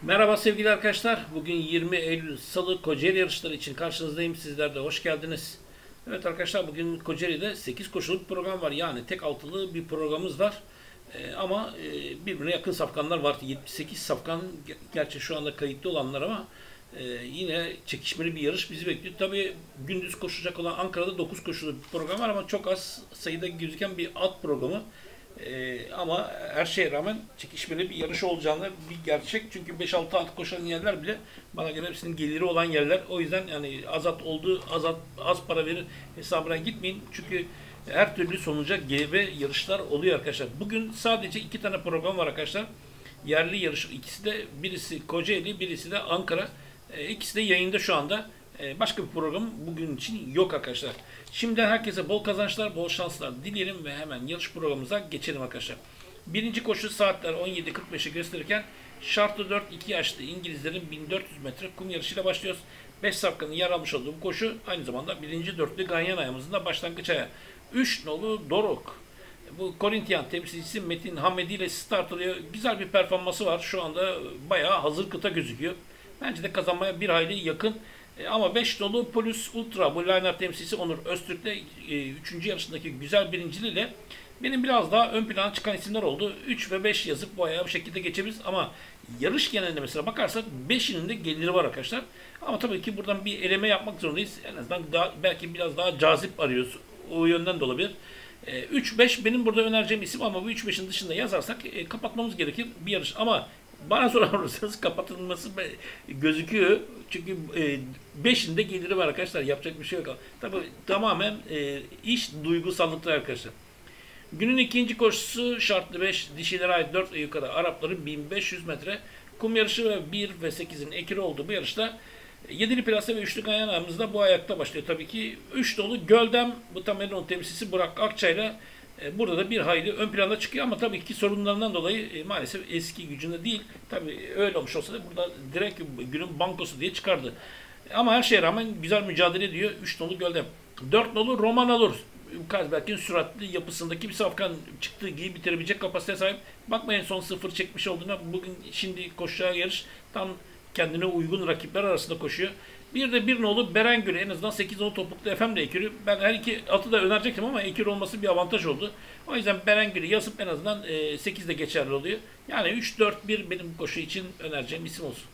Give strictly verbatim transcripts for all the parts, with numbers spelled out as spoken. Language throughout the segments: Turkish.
Merhaba sevgili arkadaşlar. Bugün yirmi Eylül Salı Kocaeli yarışları için karşınızdayım. Sizler de hoş geldiniz. Evet arkadaşlar, bugün Kocaeli'de sekiz koşuluk program var. Yani tek altılı bir programımız var. Ee, ama e, birbirine yakın safkanlar var. yetmiş sekiz safkan, gerçi şu anda kayıtlı olanlar, ama e, yine çekişmeli bir yarış bizi bekliyor. Tabii gündüz koşacak olan Ankara'da dokuz koşuluk bir program var ama çok az sayıda gözüken bir at programı. Ee, ama her şeye rağmen çekişmeli bir yarış olacağını bir gerçek. Çünkü beş altı at koşan yerler bile bana göre hepsinin geliri olan yerler. O yüzden yani az at olduğu, az at, az para verir hesabına gitmeyin. Çünkü her türlü sonuca gebe yarışlar oluyor arkadaşlar. Bugün sadece iki tane program var arkadaşlar. Yerli yarış ikisi de, birisi Kocaeli, birisi de Ankara. Ee, ikisi de yayında şu anda. Ee, başka bir program bugün için yok arkadaşlar. Şimdiden herkese bol kazançlar, bol şanslar dileyelim ve hemen yarış programımıza geçelim arkadaşlar. Birinci koşu saatler on yedi kırk beşi gösterirken şartlı dört iki yaşlı İngilizlerin bin dört yüz metre kum yarışıyla başlıyoruz. beş safkanın yer almış olduğu bu koşu aynı zamanda birinci dörtlü ganyan ayağımızın da başlangıç ayağı. üç nolu Doruk. Bu Korintiyan temsilcisi Metin Hamedi ile start alıyor. Güzel bir performansı var. Şu anda bayağı hazır kıta gözüküyor. Bence de kazanmaya bir hayli yakın. E, ama beş dolu Polis Ultra, bu line-up temsilcisi Onur Öztürk'le e, üçüncü yarışındaki güzel birinciliğiyle benim biraz daha ön plana çıkan isimler oldu. üç ve beş yazıp bu ayağı bu şekilde geçebiliriz ama yarış geneline mesela bakarsak beşinin de geliri var arkadaşlar. Ama tabii ki buradan bir eleme yapmak zorundayız. En azından daha, belki biraz daha cazip arıyoruz. O yönden de olabilir. E, üç beş benim burada önereceğim isim ama bu üç beşin dışında yazarsak e, kapatmamız gerekir bir yarış. Ama bana sorarsanız kapatılması gözüküyor. Çünkü beşinde geliri var arkadaşlar. Yapacak bir şey yok. Tabii tamamen e, iş duygusallıkta arkadaşlar. Günün ikinci koşusu şartlı beş, dişilere ait dört ve yukarı Arapların bin beş yüz metre kum yarışı ve bir ve sekizin ekili olduğu bu yarışta yedili plase ve üçlü ganyanlarımızda bu ayakta başlıyor. Tabii ki üç dolu Göldem, bu tamamen temsilcisi Burak Akçay'la e, burada da bir hayli ön planda çıkıyor ama tabii ki sorunlarından dolayı e, maalesef eski gücünde değil. Tabii öyle olmuş olsa da burada direkt günün bankosu diye çıkardı. Ama her şeye rağmen güzel mücadele ediyor. üç nolu Göldem. dört nolu Roman Alur. Kazberk'in süratli yapısındaki bir safkan, çıktığı gibi bitirebilecek kapasiteye sahip. Bakmayın son sıfır çekmiş olduğuna. Bugün şimdi koşacağı yarış tam kendine uygun rakipler arasında koşuyor. Bir de bir nolu Berengül, en azından sekiz nolu topuklu Efem de ekürü. Ben her iki atı da önerecektim ama ekür olması bir avantaj oldu. O yüzden Berengül'ü yazıp en azından e, sekiz de geçerli oluyor. Yani üç dört bir benim koşu için önereceğim isim olsun.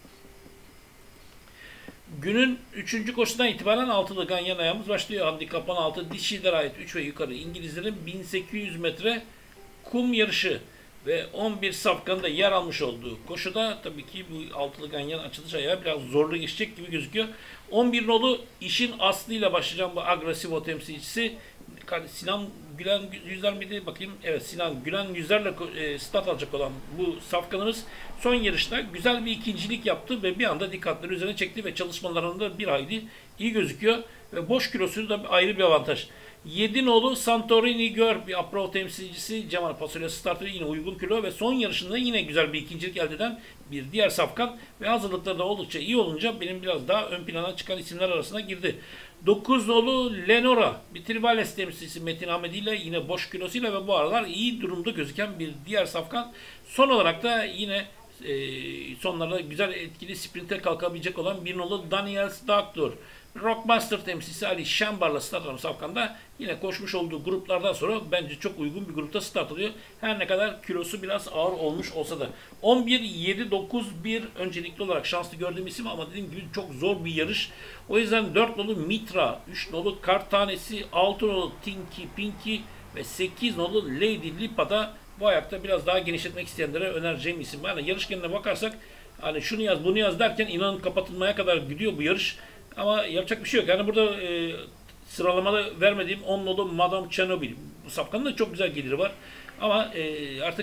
Günün üçüncü koşudan itibaren altılı ganyan ayağımız başlıyor. Handikap on altı, dişilere ait üç ve yukarı İngilizlerin bin sekiz yüz metre kum yarışı ve on bir safkanın da yer almış olduğu koşuda tabii ki bu altılı ganyan açılış ayağı biraz zorlu geçecek gibi gözüküyor. on bir nolu işin aslıyla başlayacağım bu Agresivo temsilcisi Sinan Gülen Yüzler miydi? Bakayım. Evet, Sinan Gülen Yüzler'le e, start alacak olan bu safkanımız son yarışta güzel bir ikincilik yaptı ve bir anda dikkatleri üzerine çekti ve çalışmalarında bir hayli iyi gözüküyor. Ve boş kilosu da ayrı bir avantaj. yedi nolu Santorini Gör, bir Apro temsilcisi Cemal Pasolya startı, yine uygun kilo ve son yarışında yine güzel bir ikincilik elde eden bir diğer safkan ve hazırlıkları da oldukça iyi olunca benim biraz daha ön plana çıkan isimler arasına girdi. dokuz nolu Lenora, bir Tribales temsilcisi Metin Hamedi ile yine boş kilosuyla ve bu aralar iyi durumda gözüken bir diğer safkan. Son olarak da yine e, sonlarda güzel etkili sprinte kalkabilecek olan bir nolu Daniel Doctor. Rockmaster temsilcisi Ali Şambar'la start alan safkanda yine koşmuş olduğu gruplardan sonra bence çok uygun bir grupta start alıyor. Her ne kadar kilosu biraz ağır olmuş olsa da. on bir yedi dokuz bir öncelikli olarak şanslı gördüğüm isim ama dediğim gibi çok zor bir yarış. O yüzden dört nolu Mitra, üç nolu Kart Tanesi, altı nolu Tinky Pinky ve sekiz nolu Lady Lipa'da bu ayakta biraz daha genişletmek isteyenlere önereceğim isim. Yani yarış geneline bakarsak hani şunu yaz bunu yaz derken inanın kapatılmaya kadar gidiyor bu yarış. Ama yapacak bir şey yok. Yani burada e, sıralamada vermediğim on nolu Madame Chernobyl. Bu safkanın da çok güzel geliri var. Ama e, artık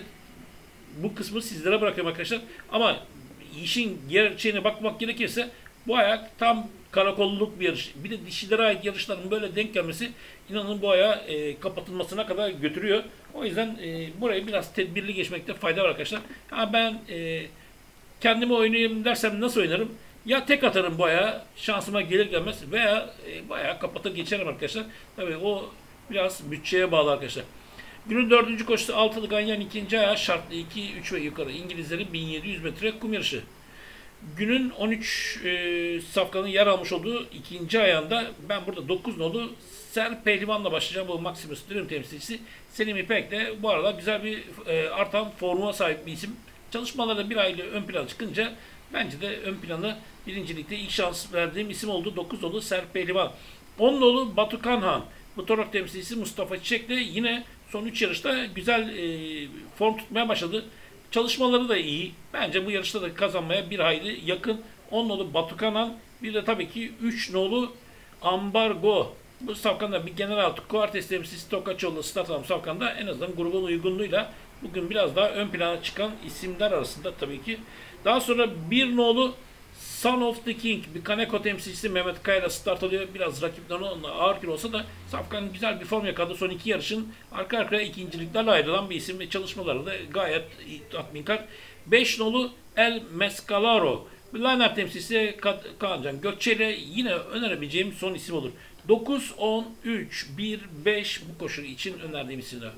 bu kısmı sizlere bırakıyorum arkadaşlar. Ama işin gerçeğine bakmak gerekirse bu ayak tam karakolluk bir yarış. Bir de dişilere ait yarışların böyle denk gelmesi inanın bu ayağı e, kapatılmasına kadar götürüyor. O yüzden e, burayı biraz tedbirli geçmekte fayda var arkadaşlar. Ha ben e, kendimi oynayayım dersem nasıl oynarım? Ya tek atarım bu ayağı, şansıma gelir gelmez, veya e, bayağı kapatır geçerim arkadaşlar. Tabii o biraz bütçeye bağlı arkadaşlar. Günün dördüncü koşusu altılı ganyan ikinci ayağı şartlı iki, üç ve yukarı İngilizlerin bin yedi yüz metre kum yarışı. Günün on üç e, safkanın yer almış olduğu ikinci ayağında ben burada dokuz nolu Ser Pehlivan'la başlayacağım. Bu Maximus Dream temsilcisi Selim İpek de bu arada güzel bir e, artan formuna sahip bir isim. Çalışmalarda bir aylık ön plana çıkınca bence de ön plana birincilikte ilk şans verdiğim isim oldu. dokuz nolu Ser Pehlivan. on nolu Batu Kanhan. Bu Torok temsilcisi Mustafa Çiçek de yine son üç yarışta güzel e, form tutmaya başladı. Çalışmaları da iyi. Bence bu yarışta da kazanmaya bir hayli yakın. on nolu Batu Kanhan. Bir de tabii ki üç nolu Ambargo. Bu safkanda bir General Kuartes temsilcisi Tokaçoğlu start alan safkanda en azından grubun uygunluğuyla bugün biraz daha ön plana çıkan isimler arasında tabii ki. Daha sonra bir nolu Son of the King bir Kaneko temsilcisi Mehmet Kaya'yla start alıyor. Biraz rakipten ağır kilo olsa da safkanın güzel bir form yakaladı. Son iki yarışın arka arkaya ikinciliklerle ayrılan bir isim ve çalışmaları da gayet tatminkar. beş nolu El Mescalaro. Line-up temsilcisi Kaancan Gökçe ile yine önerebileceğim son isim olur. dokuz, on, üç, bir, beş bu koşu için önerdiğim isimler.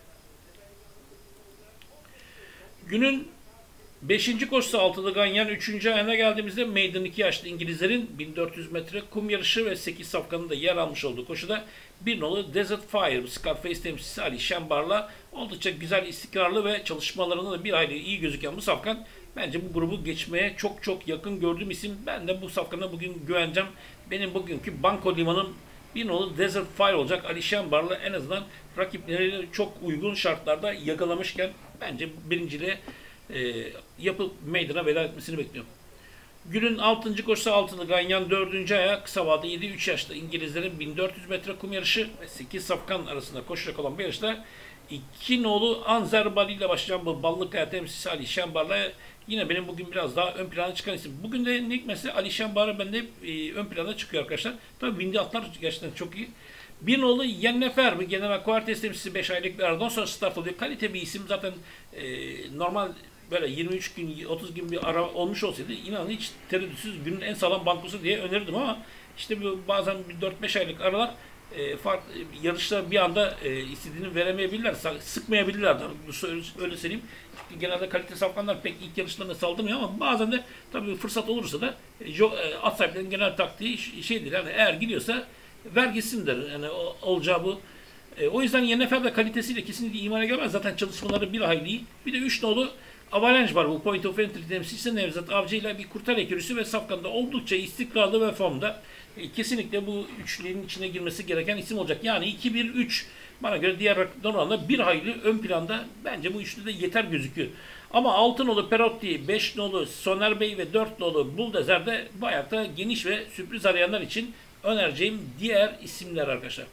Günün beşinci koşusu altılı Ganyan. üçüncü ayına geldiğimizde Maiden iki yaşlı İngilizlerin bin dört yüz metre kum yarışı ve sekiz safkanın da yer almış olduğu koşuda bir nolu Desert Fire Scarface temsilcisi Ali Şembar'la oldukça güzel, istikrarlı ve çalışmalarında da bir hayli iyi gözüken bu safkan bence bu grubu geçmeye çok çok yakın gördüğüm isim. Ben de bu safkana bugün güveneceğim. Benim bugünkü Banko Liman'ın bir nolu Desert Fire olacak. Ali Şembar'la en azından rakipleriyle çok uygun şartlarda yakalamışken bence birinciliğe e, yapıp meydana veda etmesini bekliyorum. Günün altıncı koşusu altılı Ganyan dördüncü aya kısa vade yedi üç yaşta İngilizlerin bin dört yüz metre kum yarışı ve sekiz safkan arasında koşacak olan bir yarışta iki nolu Anzer Bali ile başlayan bu Ballıkaya temsilcisi Ali Şembar'la yine benim bugün biraz daha ön plana çıkan isim. Bugün de ilk mesele Ali Şembar'a bende e, ön plana çıkıyor arkadaşlar. Tabii bindi atlar gerçekten çok iyi. Bir nolu Yennefer bir General Kuartes temsilcisi beş aylık bir aradan sonra start oluyor. Kalite bir isim zaten e, normal böyle yirmi üç gün otuz gün bir ara olmuş olsaydı inanın hiç tereddütsüz günün en sağlam bankosu diye önerirdim ama işte bu bazen dört beş aylık aralar e, farklı yarışta bir anda e, istediğini veremeyebilirler, sıkmayabilirler. Öyle söyleyeyim. Çünkü genelde kalite safkanlar pek ilk yarışlarına saldırmıyor ama bazen de tabii fırsat olursa da e, at sahiplerinin genel taktiği şeydir. Yani eğer gidiyorsa ver gitsin der. Yani o, olacağı bu. E, o yüzden Yennefer de kalitesiyle kesinlikle imana gelmez. Zaten çalışmaları bir hayli iyi. Bir de üç nolu Avalanche var. Bu Point of Entry temsilcisi Nevzat Avcı ile bir kurtar ekürüsü ve safkanda oldukça istikrarlı ve formda. E, kesinlikle bu üçlünün içine girmesi gereken isim olacak. Yani iki bir üç bana göre diğer rakipler oranla bir hayli ön planda. Bence bu üçlü de yeter gözüküyor. Ama altı nolu Perotti, beş nolu Soner Bey ve dört nolu Buldezer'de bu ayakta geniş ve sürpriz arayanlar için önereceğim diğer isimler arkadaşlar.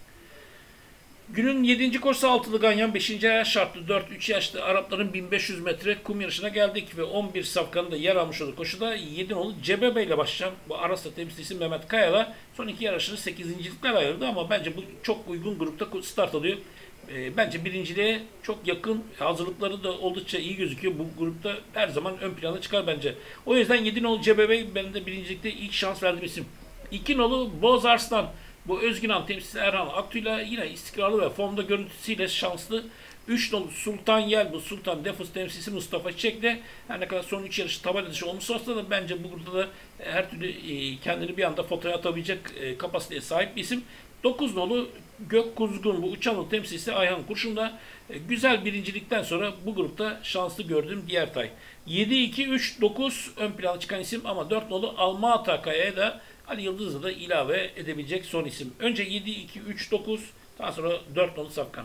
Günün yedinci koşusu altılı Ganyan beşinci ayağı şartlı dört üç yaşlı Arapların bin beş yüz metre kum yarışına geldik ve on bir safkanın da yer almış olduğu koşuda yedi nolu Cebebe ile başlayan bu Aras'ta temsilcisi Mehmet Kaya'la son iki yarışını sekizincilikler ayırdı ama bence bu çok uygun grupta start alıyor. E, bence birinciliğe çok yakın, hazırlıkları da oldukça iyi gözüküyor. Bu grupta her zaman ön plana çıkar bence. O yüzden yedi nolu Cebebe benim de birincilikte ilk şans verdiğim isim. iki nolu Boz Arslan. Bu Özgünan temsilcisi Erhan Aktu'yla yine istikrarlı ve formda görüntüsüyle şanslı. üç nolu Sultan Yel, bu Sultan Defus temsilcisi Mustafa Çiçek'le her ne kadar son üç yarışı tabela dışı olmuş olsa da bence bu grupta da her türlü kendini bir anda fotoğraf atabilecek kapasiteye sahip bir isim. dokuz nolu Gök Kuzgun, bu Uçanlı temsilcisi Ayhan Kurşun'da güzel birincilikten sonra bu grupta şanslı gördüğüm diğer tay. yedi iki üç dokuz ön plana çıkan isim ama dört nolu Almata Kaya'ya da Ali Yıldız'ı da ilave edebilecek son isim. Önce yedi iki üç dokuz, daha sonra dört nolu safkan.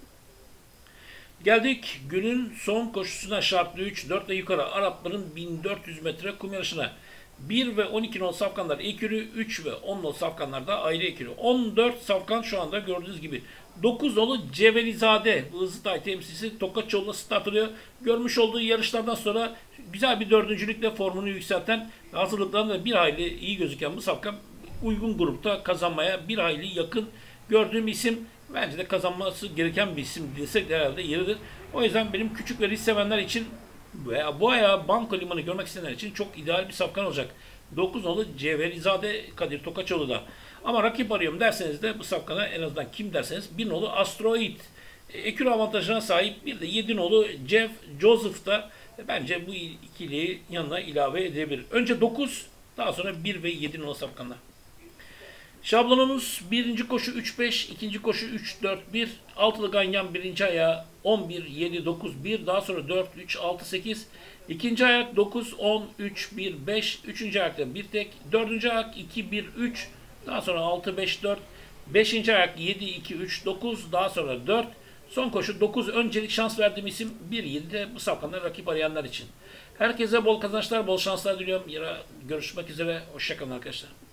Geldik günün son koşusuna şartlı üç dört ve yukarı Arapların bin dört yüz metre kum yarışına. bir ve on iki nolu safkanlar ekürü, üç ve on nolu safkanlar da ayrı ekürü. on dört safkan şu anda gördüğünüz gibi. dokuz nolu Cevelizade, bu Hızlıtay temsilcisi Tokaçoğlu'na start alıyor. Görmüş olduğu yarışlardan sonra güzel bir dördüncülükle formunu yükselten, hazırlıklarında bir hayli iyi gözüken bu safkan uygun grupta kazanmaya bir hayli yakın gördüğüm isim. Bence de kazanması gereken bir isim desek de herhalde yeridir. O yüzden benim küçük ve risk sevenler için veya bu ayağı Banko Limanı görmek isteyenler için çok ideal bir safkan olacak. dokuz nolu Cevherizade Kadir Tokaçoğlu da. Ama rakip arıyorum derseniz de bu safkana en azından kim derseniz bir nolu Asteroid ekür avantajına sahip, bir de yedi nolu Jeff Joseph da Bence bu ikiliyi yanına ilave edebilir. Önce dokuz, daha sonra bir ve yedi nolu safkanlar. Şablonumuz birinci koşu üç beş, ikinci koşu üç dört bir, altılı ganyan birinci ayağı on bir yedi dokuz bir, daha sonra dört üç altı sekiz, ikinci ayak dokuz on üç bir beş, üçüncü ayakta bir tek, dördüncü ayak iki bir üç, daha sonra altı beş dört, beşinci ayak yedi iki üç dokuz, daha sonra dört, son koşu dokuz. Öncelik şans verdiğim isim bir yedi de bu safkanlar rakip arayanlar için. Herkese bol kazançlar, bol şanslar diliyorum. Yarın görüşmek üzere. Hoşçakalın arkadaşlar.